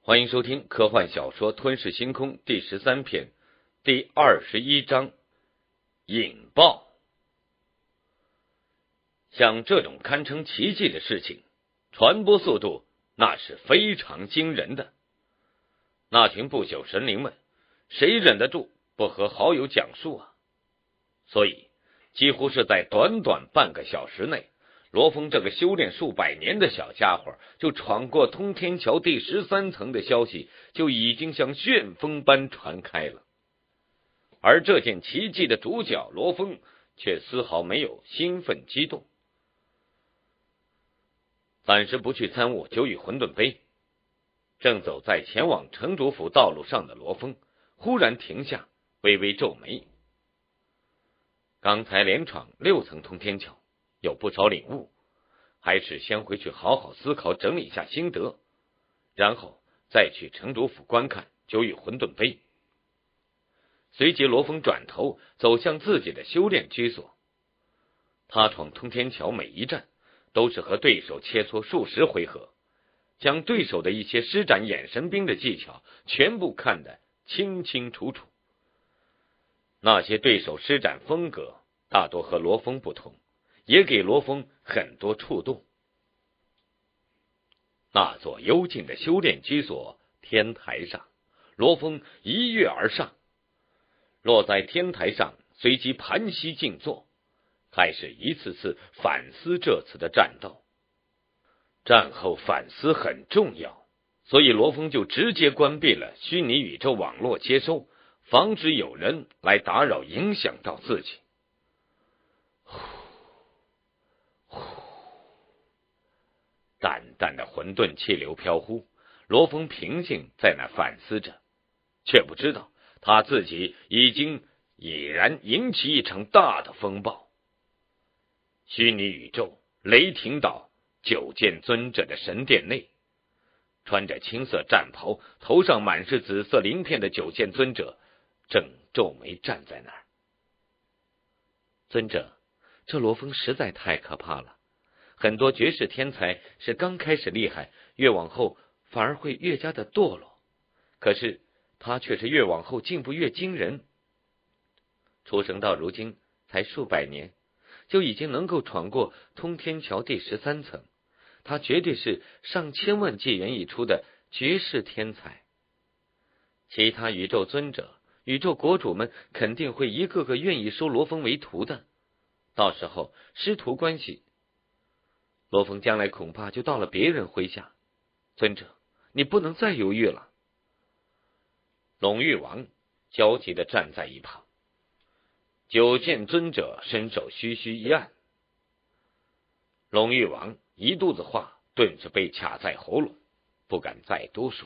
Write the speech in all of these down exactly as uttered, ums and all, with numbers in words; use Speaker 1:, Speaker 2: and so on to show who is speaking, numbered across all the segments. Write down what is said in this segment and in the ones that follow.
Speaker 1: 欢迎收听科幻小说《吞噬星空》第十三篇，第二十一章引爆。像这种堪称奇迹的事情，传播速度那是非常惊人的。那群不朽神灵们，谁忍得住不和好友讲述啊？所以，几乎是在短短半个小时内，罗峰这个修炼数百年的小家伙，就闯过通天桥第十三层的消息，就已经像旋风般传开了。而这件奇迹的主角罗峰，却丝毫没有兴奋激动。暂时不去参悟九羽混沌杯，正走在前往城主府道路上的罗峰，忽然停下，微微皱眉。刚才连闯六层通天桥，有不少领悟，还是先回去好好思考整理一下心得，然后再去城主府观看九羽混沌杯。随即罗峰转头走向自己的修炼居所。他闯通天桥每一战都是和对手切磋数十回合，将对手的一些施展眼神兵的技巧全部看得清清楚楚。那些对手施展风格大多和罗峰不同，也给罗峰很多触动。那座幽静的修炼居所天台上，罗峰一跃而上，落在天台上，随即盘膝静坐，开始一次次反思这次的战斗。战后反思很重要，所以罗峰就直接关闭了虚拟宇宙网络接收，防止有人来打扰影响到自己。呼呼，淡淡的混沌气流飘忽，罗峰平静在那反思着，却不知道他自己已经已然引起一场大的风暴。虚拟宇宙雷霆岛九剑尊者的神殿内，穿着青色战袍，头上满是紫色鳞片的九剑尊者正皱眉站在那儿。尊者，这罗峰实在太可怕了，很多绝世天才是刚开始厉害，越往后反而会越加的堕落，可是他却是越往后进步越惊人。出生到如今才数百年，就已经能够闯过通天桥第十三层，他绝对是上千万纪元一出的绝世天才。其他宇宙尊者、宇宙国主们肯定会一个个愿意收罗峰为徒的，到时候师徒关系，罗峰将来恐怕就到了别人麾下。尊者，你不能再犹豫了。龙玉王焦急地站在一旁，九剑尊者伸手虚虚一按，龙玉王一肚子话顿时被卡在喉咙，不敢再多说。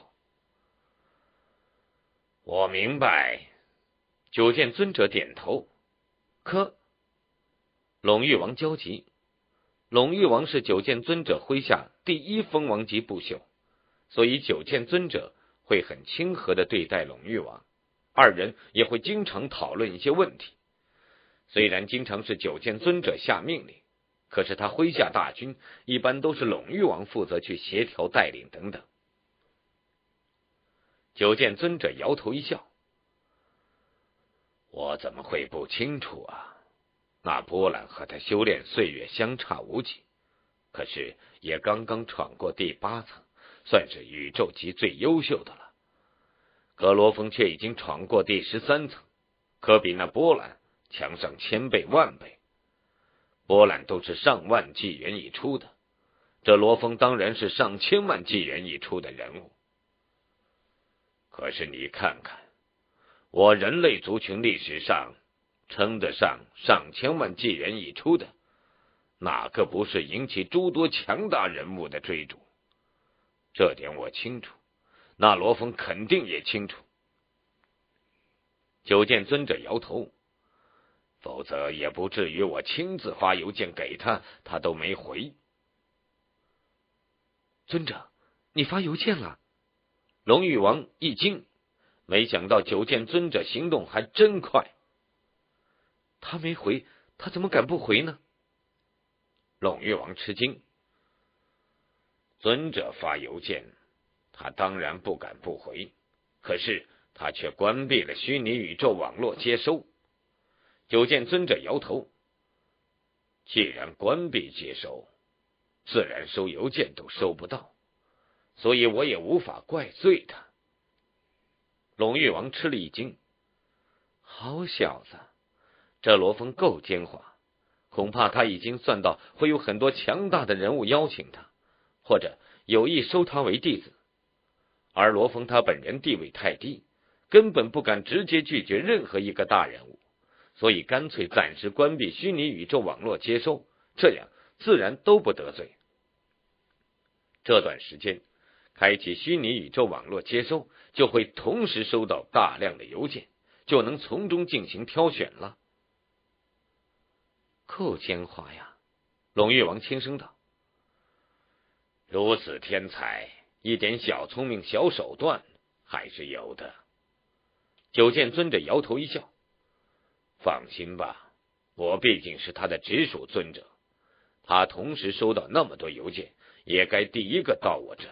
Speaker 1: 我明白。九剑尊者点头。可龙玉王焦急，龙玉王是九剑尊者麾下第一封王级不朽，所以九剑尊者会很亲和的对待龙玉王，二人也会经常讨论一些问题。虽然经常是九剑尊者下命令，可是他麾下大军一般都是龙玉王负责去协调带领等等。九剑尊者摇头一笑，我怎么会不清楚啊？那波兰和他修炼岁月相差无几，可是也刚刚闯过第八层，算是宇宙级最优秀的了。可罗峰却已经闯过第十三层，可比那波兰强上千倍万倍。波兰都是上万纪元一出的，这罗峰当然是上千万纪元一出的人物。可是你看看，我人类族群历史上称得上上千万纪元一出的，哪个不是引起诸多强大人物的追逐？这点我清楚，那罗峰肯定也清楚。九剑尊者摇头，否则也不至于我亲自发邮件给他，他都没回。尊者，你发邮件了？龙玉王一惊，没想到九剑尊者行动还真快。他没回，他怎么敢不回呢？龙玉王吃惊，尊者发邮件， 他当然不敢不回，可是他却关闭了虚拟宇宙网络接收。九剑尊者摇头，既然关闭接收，自然收邮件都收不到，所以我也无法怪罪他。龙玉王吃了一惊，好小子，这罗峰够奸猾，恐怕他已经算到会有很多强大的人物邀请他，或者有意收他为弟子。而罗峰他本人地位太低，根本不敢直接拒绝任何一个大人物，所以干脆暂时关闭虚拟宇宙网络接收，这样自然都不得罪。这段时间开启虚拟宇宙网络接收，就会同时收到大量的邮件，就能从中进行挑选了。够奸猾呀！龙玉王轻声道。如此天才，一点小聪明小手段还是有的。九剑尊者摇头一笑，放心吧，我毕竟是他的直属尊者，他同时收到那么多邮件，也该第一个到我这。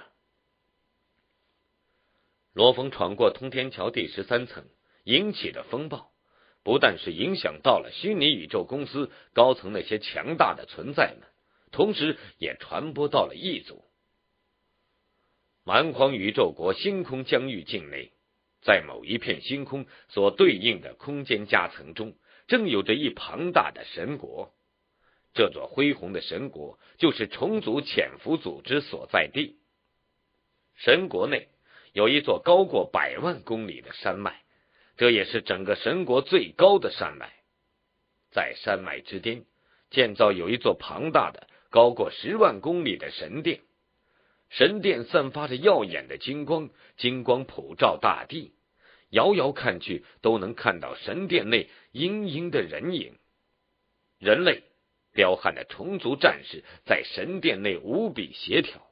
Speaker 1: 罗峰闯过通天桥第十三层，引起的风暴不但是影响到了虚拟宇宙公司高层那些强大的存在们，同时也传播到了异族。蛮荒宇宙国星空疆域境内，在某一片星空所对应的空间夹层中，正有着一庞大的神国。这座恢宏的神国就是虫族潜伏组织所在地。神国内有一座高过百万公里的山脉，这也是整个神国最高的山脉。在山脉之巅建造有一座庞大的高过十万公里的神殿，神殿散发着耀眼的金光，金光普照大地，遥遥看去都能看到神殿内阴阴的人影。人类彪悍的虫族战士在神殿内无比协调。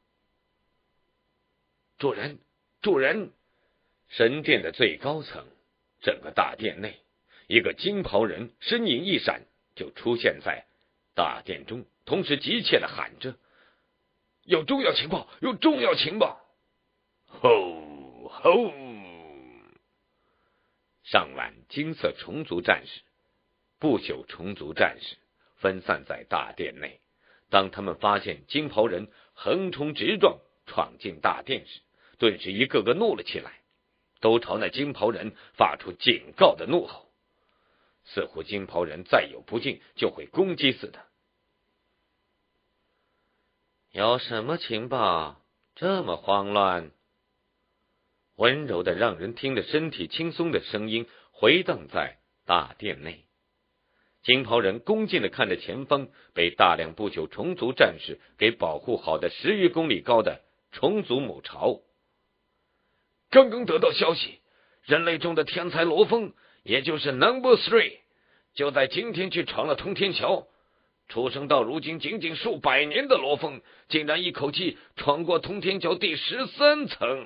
Speaker 1: 主人，主人！神殿的最高层，整个大殿内，一个金袍人身影一闪，就出现在大殿中，同时急切地喊着：“有重要情报，有重要情报！”吼吼！上万金色虫族战士、不朽虫族战士分散在大殿内。当他们发现金袍人横冲直撞闯进大殿时，顿时一个个怒了起来，都朝那金袍人发出警告的怒吼，似乎金袍人再有不敬就会攻击似的。有什么情报这么慌乱？温柔的让人听着身体轻松的声音回荡在大殿内。金袍人恭敬地看着前方被大量不朽虫族战士给保护好的十余公里高的虫族母巢。刚刚得到消息，人类中的天才罗峰，也就是 Number Three， 就在今天去闯了通天桥。出生到如今仅仅数百年的罗峰，竟然一口气闯过通天桥第十三层。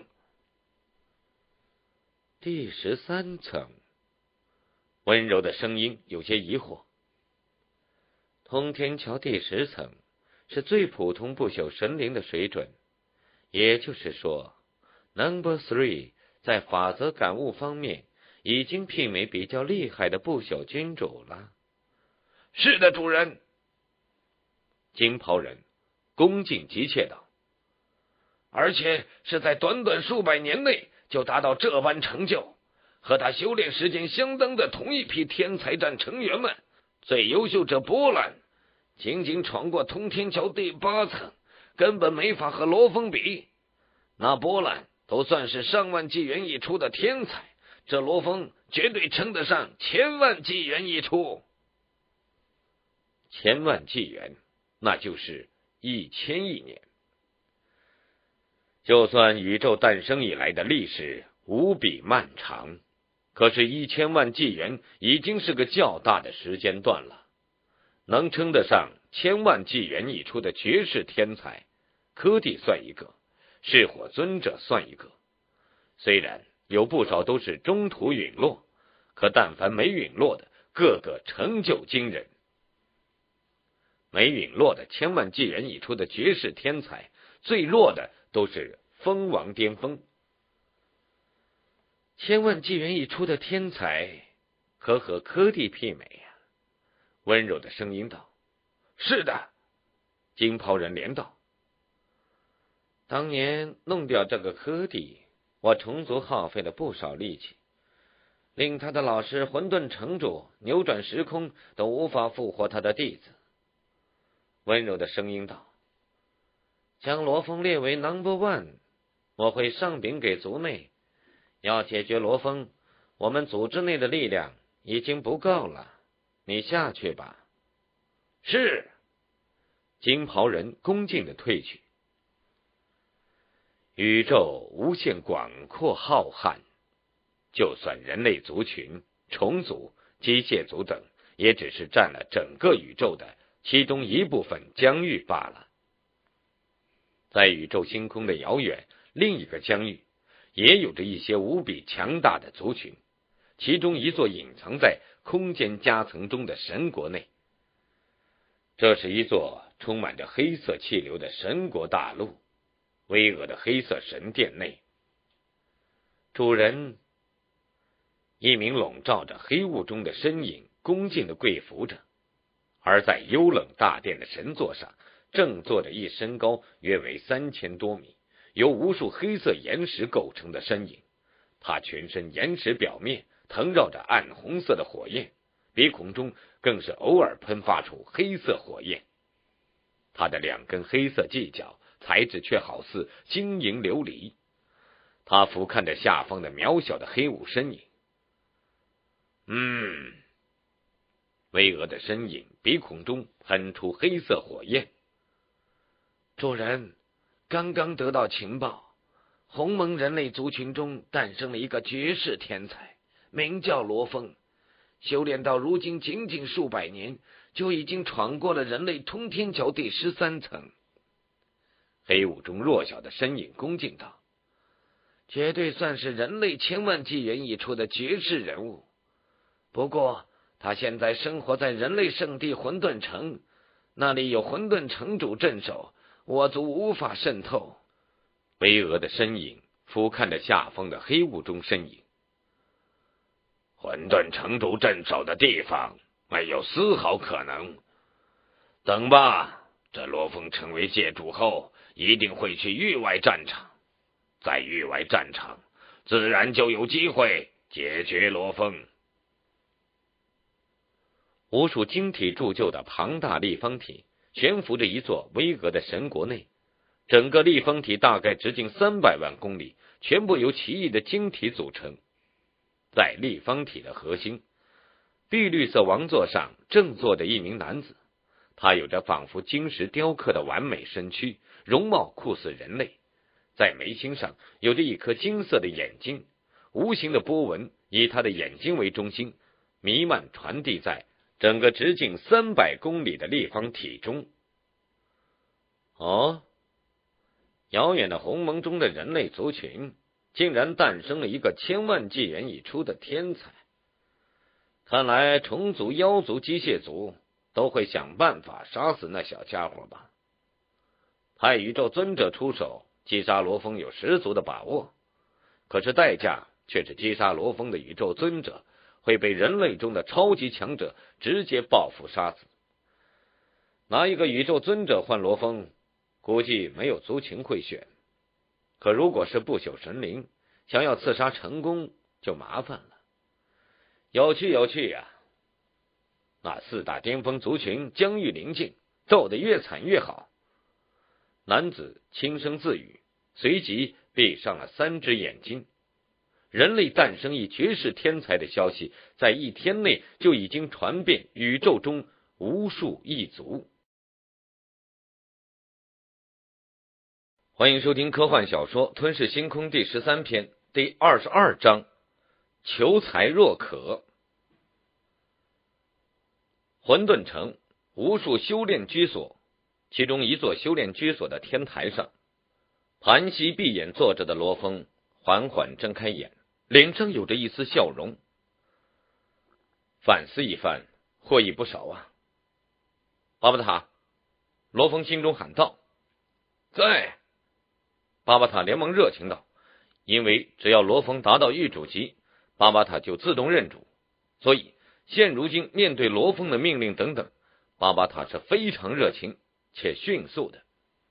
Speaker 1: 第十三层，温柔的声音有些疑惑。通天桥第十层是最普通不朽神灵的水准，也就是说 Number Three 在法则感悟方面已经媲美比较厉害的不朽君主了。是的，主人。金袍人恭敬急切道，而且是在短短数百年内就达到这般成就，和他修炼时间相当的同一批天才战成员们，最优秀者波兰仅仅闯过通天桥第八层，根本没法和罗峰比。那波兰都算是上万纪元一出的天才，这罗峰绝对称得上千万纪元一出。千万纪元，那就是一千亿年。就算宇宙诞生以来的历史无比漫长，可是一千万纪元已经是个较大的时间段了。能称得上千万纪元一出的绝世天才，柯蒂算一个，噬火尊者算一个。虽然有不少都是中途陨落，可但凡没陨落的，个个成就惊人。没陨落的千万纪元一出的绝世天才，最弱的都是封王巅峰。千万纪元一出的天才，可和柯蒂媲美呀、啊？温柔的声音道：“是的。”金袍人连道：“当年弄掉这个柯蒂，我虫族耗费了不少力气，令他的老师混沌城主扭转时空都无法复活他的弟子。”温柔的声音道：“将罗峰列为 number one， 我会上禀给族内。要解决罗峰，我们组织内的力量已经不够了，你下去吧。”是。金袍人恭敬的退去。宇宙无限广阔浩瀚，就算人类族群、虫族、机械族等，也只是占了整个宇宙的其中一部分疆域罢了。在宇宙星空的遥远另一个疆域，也有着一些无比强大的族群，其中一座隐藏在空间夹层中的神国内。这是一座充满着黑色气流的神国大陆，巍峨的黑色神殿内，主人一名笼罩着黑雾中的身影恭敬的跪伏着，而在幽冷大殿的神座上，正坐着一身高约为三千多米，由无数黑色岩石构成的身影。他全身岩石表面腾绕着暗红色的火焰，鼻孔中更是偶尔喷发出黑色火焰。他的两根黑色犄角材质却好似晶莹琉璃。他俯瞰着下方的渺小的黑雾身影。嗯，巍峨的身影鼻孔中喷出黑色火焰。主人，刚刚得到情报，鸿蒙人类族群中诞生了一个绝世天才，名叫罗峰。修炼到如今仅仅数百年，就已经闯过了人类通天桥第十三层。黑雾中弱小的身影恭敬道：“绝对算是人类千万纪元一出的绝世人物。不过他现在生活在人类圣地混沌城，那里有混沌城主镇守，我族无法渗透。”巍峨的身影俯瞰着下方的黑雾中身影。混沌城主镇守的地方没有丝毫可能。等吧，这罗峰成为界主后，一定会去域外战场，在域外战场自然就有机会解决罗峰。无数晶体铸就的庞大立方体悬浮着一座巍峨的神国内，整个立方体大概直径三百万公里，全部由奇异的晶体组成。在立方体的核心，碧绿色王座上正坐着一名男子，他有着仿佛晶石雕刻的完美身躯，容貌酷似人类，在眉心上有着一颗金色的眼睛，无形的波纹以他的眼睛为中心，弥漫传递在整个直径三百公里的立方体中。哦，遥远的鸿蒙中的人类族群竟然诞生了一个千万纪元一出的天才，看来虫族、妖族、机械族都会想办法杀死那小家伙吧。派宇宙尊者出手击杀罗峰有十足的把握，可是代价却是击杀罗峰的宇宙尊者会被人类中的超级强者直接报复杀死。拿一个宇宙尊者换罗峰，估计没有族群会选。可如果是不朽神灵，想要刺杀成功就麻烦了。有趣有趣呀、啊！那四大巅峰族群疆域临近，斗得越惨越好。男子轻声自语，随即闭上了三只眼睛。人类诞生一绝世天才的消息，在一天内就已经传遍宇宙中无数异族。欢迎收听科幻小说《吞噬星空》第十三篇第二十二章：求财若渴。混沌城无数修炼居所，其中一座修炼居所的天台上，盘膝闭眼坐着的罗峰缓缓睁开眼，脸上有着一丝笑容。反思一番，获益不少啊！巴布塔，罗峰心中喊道：“在。” 巴巴塔连忙热情道，因为只要罗峰达到狱主级，巴巴塔就自动认主，所以现如今面对罗峰的命令等等，巴巴塔是非常热情且迅速的。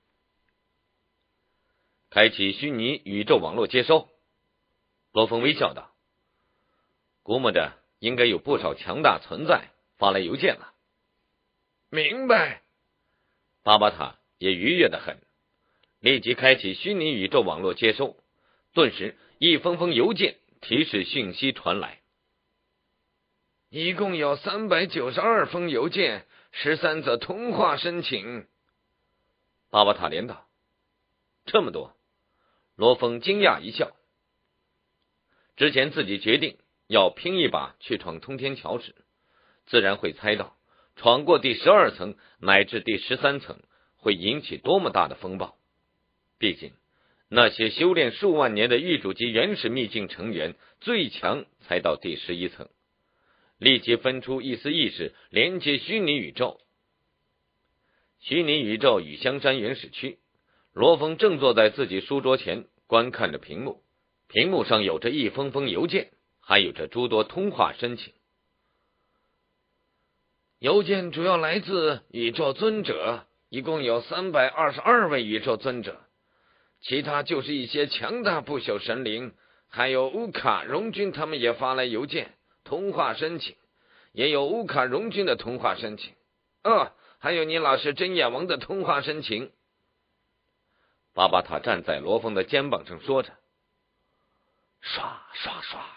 Speaker 1: 开启虚拟宇宙网络接收，罗峰微笑道，估摸着应该有不少强大存在发来邮件了。
Speaker 2: 明白。
Speaker 1: 巴巴塔也愉悦的很，立即开启虚拟宇宙网络接收，顿时一封封邮件提示讯息传来。
Speaker 2: 一共有三百九十二封邮件，十三则通话申请。
Speaker 1: 巴巴塔连道，这么多？罗峰惊讶一笑。之前自己决定要拼一把去闯通天桥时，自然会猜到闯过第十二层乃至第十三层会引起多么大的风暴。毕竟那些修炼数万年的狱主级原始秘境成员，最强才到第十一层。立即分出一丝意识，连接虚拟宇宙。虚拟宇宙与香山原始区，罗峰正坐在自己书桌前观看着屏幕，屏幕上有着一封封邮件，还有着诸多通话申请。
Speaker 2: 邮件主要来自宇宙尊者，一共有三百二十二位宇宙尊者，其他就是一些强大不朽神灵，还有乌卡荣君他们也发来邮件通话申请，也有乌卡荣君的通话申请。哦，还有你老师真眼王的通话申请。
Speaker 1: 巴巴塔站在罗峰的肩膀上说着，
Speaker 2: 刷刷刷，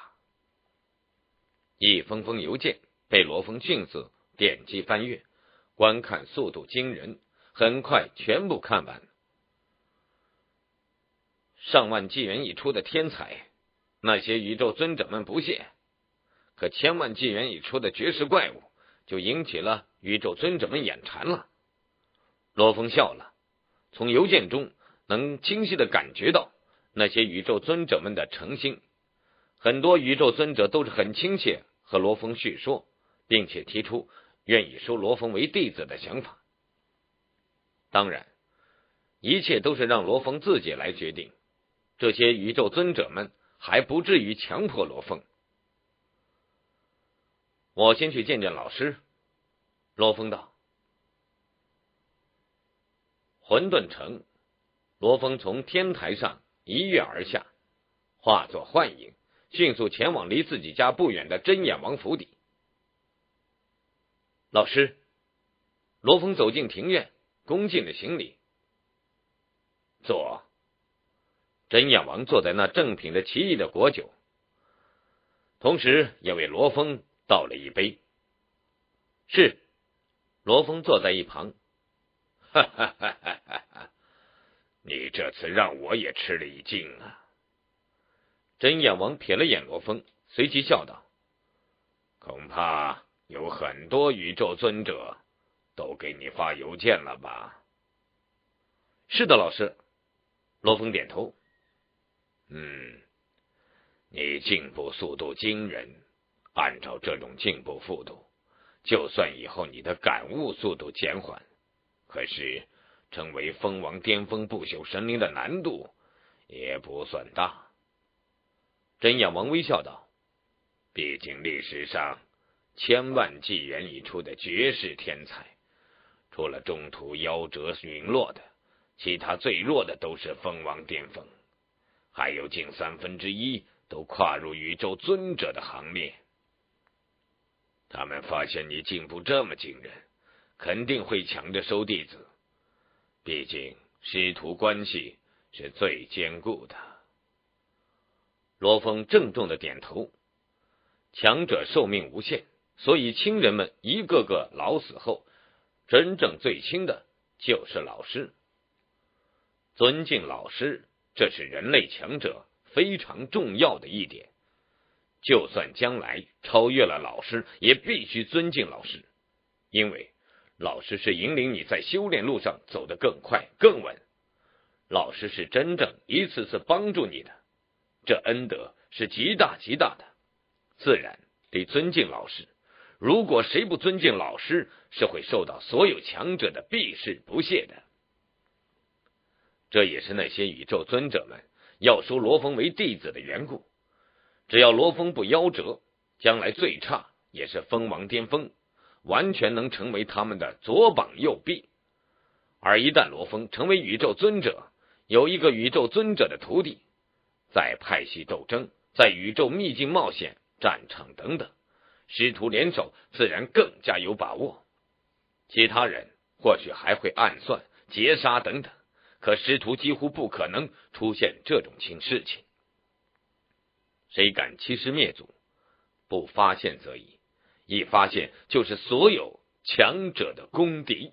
Speaker 1: 一封封邮件被罗峰迅速点击翻阅，观看速度惊人，很快全部看完。上万纪元一出的天才，那些宇宙尊者们不屑，可千万纪元一出的绝世怪物就引起了宇宙尊者们眼馋了。罗峰笑了，从邮件中能清晰的感觉到那些宇宙尊者们的诚心。很多宇宙尊者都是很亲切和罗峰叙说，并且提出愿意收罗峰为弟子的想法。当然，一切都是让罗峰自己来决定，这些宇宙尊者们还不至于强迫罗峰。我先去见见老师。罗峰道。混沌城，罗峰从天台上一跃而下，化作幻影，迅速前往离自己家不远的真眼王府邸。老师，罗峰走进庭院，恭敬的行礼。坐。真眼王坐在那正品的奇异的果酒，同时也为罗峰倒了一杯。是。罗峰坐在一旁。
Speaker 2: 哈哈哈哈哈哈！你这次让我也吃了一惊啊！
Speaker 1: 真眼王瞥了眼罗峰，随即笑道：“
Speaker 2: 恐怕有很多宇宙尊者都给你发邮件了吧？”“
Speaker 1: 是的，老师。”罗峰点头。
Speaker 2: “嗯，你进步速度惊人，按照这种进步速度，就算以后你的感悟速度减缓，可是成为蜂王巅峰不朽神灵的难度也不算大。”
Speaker 1: 真眼王微笑道：“
Speaker 2: 毕竟历史上千万纪元一出的绝世天才，除了中途夭折陨落的，其他最弱的都是蜂王巅峰，还有近三分之一都跨入宇宙尊者的行列。他们发现你进步这么惊人，肯定会抢着收弟子，毕竟师徒关系是最坚固的。”
Speaker 1: 罗峰郑重的点头。强者寿命无限，所以亲人们一个个老死后，真正最亲的就是老师。尊敬老师，这是人类强者非常重要的一点。就算将来超越了老师，也必须尊敬老师，因为老师是引领你在修炼路上走得更快更稳，老师是真正一次次帮助你的，这恩德是极大极大的，自然得尊敬老师。如果谁不尊敬老师，是会受到所有强者的鄙视不屑的。 这也是那些宇宙尊者们要收罗峰为弟子的缘故。只要罗峰不夭折，将来最差也是封王巅峰，完全能成为他们的左膀右臂。而一旦罗峰成为宇宙尊者，有一个宇宙尊者的徒弟，在派系斗争，在宇宙秘境冒险、战场等等，师徒联手自然更加有把握。其他人或许还会暗算、劫杀等等，可师徒几乎不可能出现这种情事情。谁敢欺师灭祖？不发现则已，一发现就是所有强者的公敌。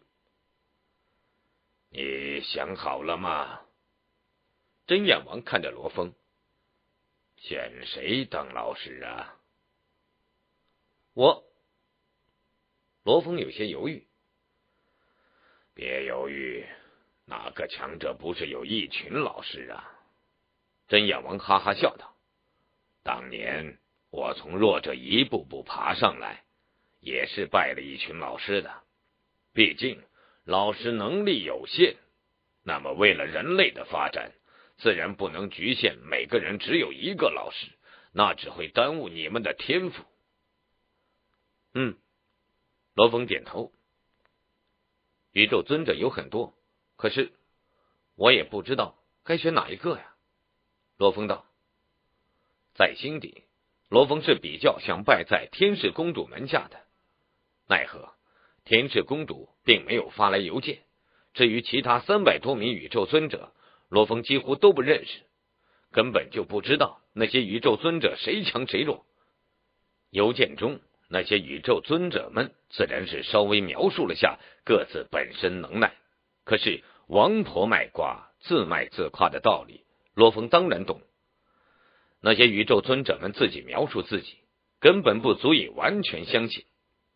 Speaker 2: 你想好了吗？
Speaker 1: 真眼王看着罗峰，
Speaker 2: 选谁当老师啊？
Speaker 1: 我。罗峰有些犹豫。
Speaker 2: 别犹豫，哪个强者不是有一群老师啊？
Speaker 1: 真眼王哈哈笑道，
Speaker 2: 当年我从弱者一步步爬上来，也是拜了一群老师的。毕竟老师能力有限，那么为了人类的发展，自然不能局限每个人只有一个老师，那只会耽误你们的天赋。
Speaker 1: 嗯，罗峰点头。宇宙尊者有很多，可是我也不知道该选哪一个呀。罗峰道。在心底，罗峰是比较想拜在天使公主门下的，奈何天使公主并没有发来邮件。至于其他三百多名宇宙尊者，罗峰几乎都不认识，根本就不知道那些宇宙尊者谁强谁弱。邮件中那些宇宙尊者们自然是稍微描述了下各自本身能耐，可是王婆卖瓜自卖自夸的道理，罗峰当然懂。那些宇宙尊者们自己描述自己，根本不足以完全相信。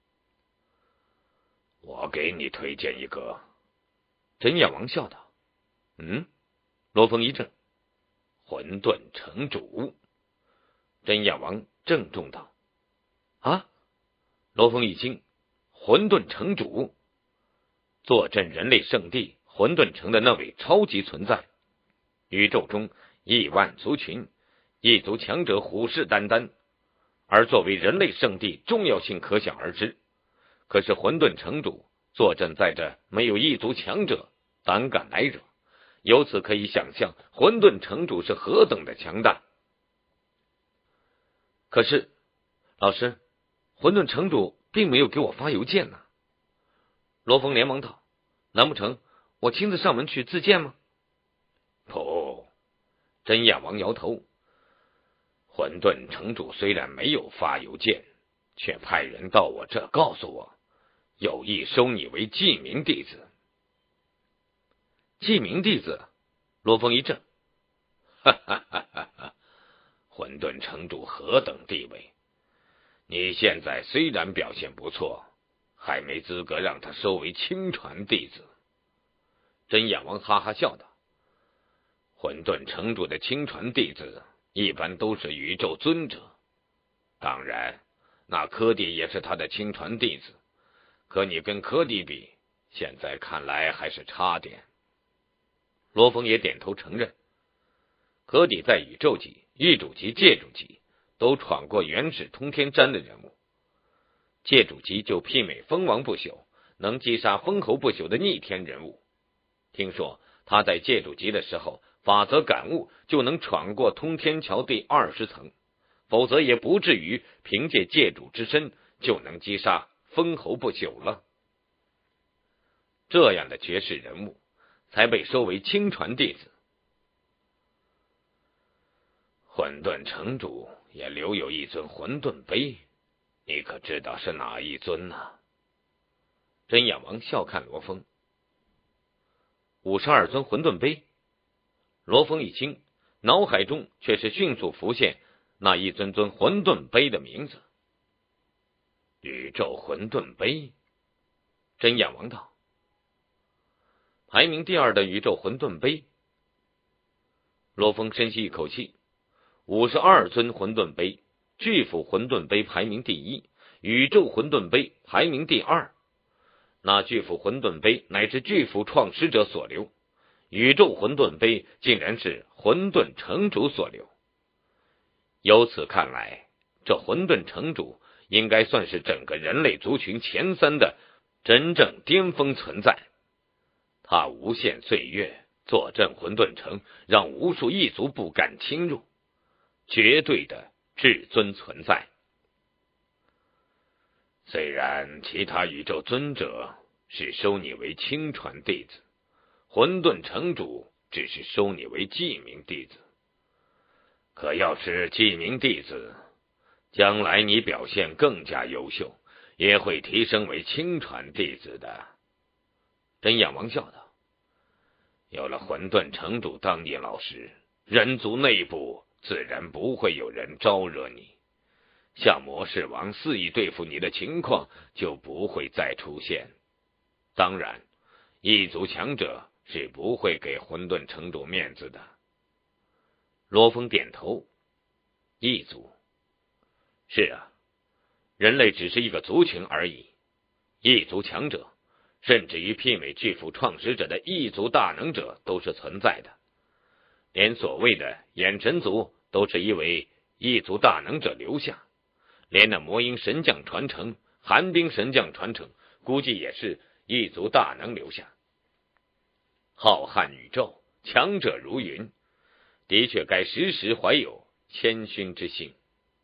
Speaker 2: 我给你推荐一个。
Speaker 1: 真眼王笑道。嗯？罗峰一怔。
Speaker 2: 混沌城主。
Speaker 1: 真眼王郑重道。啊？罗峰一惊。混沌城主？坐镇人类圣地混沌城的那位超级存在，宇宙中亿万族群，一族强者虎视眈眈，而作为人类圣地，重要性可想而知。可是混沌城主坐镇在这，没有一族强者胆敢来惹，由此可以想象混沌城主是何等的强大。可是老师，混沌城主并没有给我发邮件呢。罗峰连忙道，难不成我亲自上门去自荐吗？
Speaker 2: 不。
Speaker 1: 真眼王摇头。
Speaker 2: 混沌城主虽然没有发邮件，却派人到我这告诉我，有意收你为记名弟子。
Speaker 1: 记名弟子？罗峰一怔。
Speaker 2: 哈哈哈哈哈！混沌城主何等地位？你现在虽然表现不错，还没资格让他收为亲传弟子。
Speaker 1: 真眼王哈哈笑道。
Speaker 2: 混沌城主的亲传弟子一般都是宇宙尊者，当然那柯蒂也是他的亲传弟子，可你跟柯蒂比，现在看来还是差点。
Speaker 1: 罗峰也点头承认，柯蒂在宇宙级、域主级、界主级都闯过原始通天瞻的人物，界主级就媲美封王不朽，能击杀封侯不朽的逆天人物。听说他在界主级的时候，法则感悟就能闯过通天桥第二十层，否则也不至于凭借界主之身就能击杀封侯不朽了。这样的绝世人物才被收为亲传弟子。
Speaker 2: 混沌城主也留有一尊混沌碑，你可知道是哪一尊呢、啊？
Speaker 1: 真眼王笑看罗峰。五十二尊混沌碑。罗峰一惊，脑海中却是迅速浮现那一尊尊混沌碑的名字。
Speaker 2: 宇宙混沌碑。
Speaker 1: 真眼王道。排名第二的宇宙混沌碑。罗峰深吸一口气。五十二尊混沌碑，巨斧混沌碑排名第一，宇宙混沌碑排名第二。那巨斧混沌碑乃至巨斧创始者所留， 宇宙混沌碑竟然是混沌城主所留。由此看来，这混沌城主应该算是整个人类族群前三的真正巅峰存在。他无限岁月坐镇混沌城，让无数异族不敢侵入，绝对的至尊存在。虽然其他宇宙尊者是收你为亲传弟子，混沌城主只是收你为记名弟子，可要是记名弟子，将来你表现更加优秀，也会提升为亲传弟子的。真眼王笑道：有了混沌城主当你老师，人族内部自然不会有人招惹你，像魔士王肆意对付你的情况就不会再出现。当然，异族强者是不会给混沌城主面子的。罗峰点头，异族，是啊，人类只是一个族群而已，异族强者甚至于媲美巨斧创始者的异族大能者都是存在的，连所谓的眼神族都是因为异族大能者留下，连那魔鹰神将传承、寒冰神将传承，估计也是异族大能留下。浩瀚宇宙，强者如云，的确该时时怀有谦逊之心。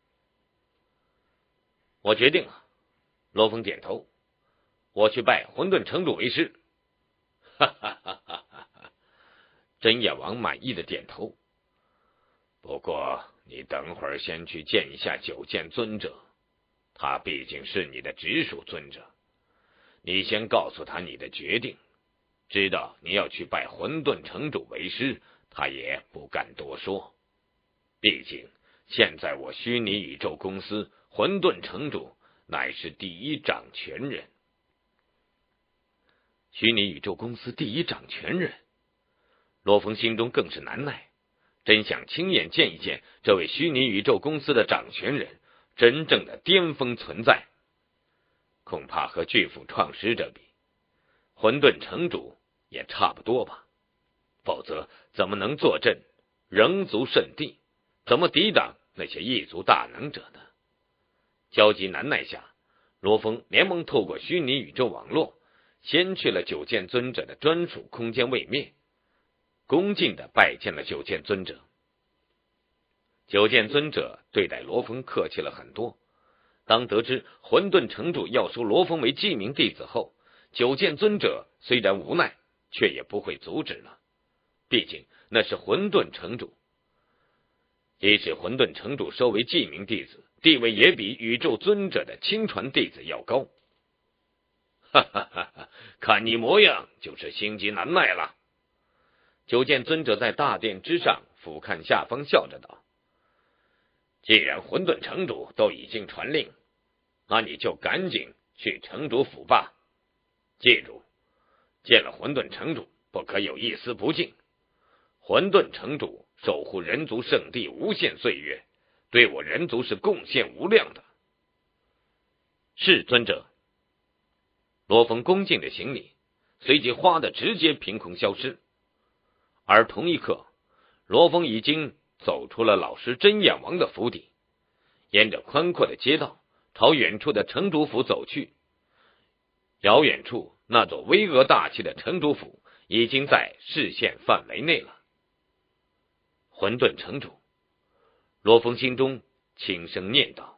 Speaker 1: 我决定了。罗峰点头，我去拜混沌城主为师。哈哈哈哈哈！真眼王满意的点头。不过你等会儿先去见一下九剑尊者，他毕竟是你的直属尊者，你先告诉他你的决定，知道你要去拜混沌城主为师，他也不敢多说。毕竟现在我虚拟宇宙公司混沌城主乃是第一掌权人。虚拟宇宙公司第一掌权人，罗峰心中更是难耐，真想亲眼见一见这位虚拟宇宙公司的掌权人，真正的巅峰存在。恐怕和巨斧创始者比，混沌城主也差不多吧，否则怎么能坐镇人族圣地，怎么抵挡那些异族大能者呢？焦急难耐下，罗峰连忙透过虚拟宇宙网络，先去了九剑尊者的专属空间位面，恭敬地拜见了九剑尊者。九剑尊者对待罗峰客气了很多，当得知混沌城主要收罗峰为记名弟子后，九剑尊者虽然无奈，却也不会阻止了，毕竟那是混沌城主。即使混沌城主收为记名弟子，地位也比宇宙尊者的亲传弟子要高。哈哈哈哈！看你模样，就是心急难耐了。九剑尊者在大殿之上俯瞰下方，笑着道：既然混沌城主都已经传令，那你就赶紧去城主府吧。记住，见了混沌城主不可有一丝不敬。混沌城主守护人族圣地无限岁月，对我人族是贡献无量的。是尊者。罗峰恭敬的行礼，随即哗的直接凭空消失。而同一刻，罗峰已经走出了老师真眼王的府邸，沿着宽阔的街道朝远处的城主府走去。遥远处那座巍峨大气的城主府已经在视线范围内了。混沌城主，罗峰心中轻声念道。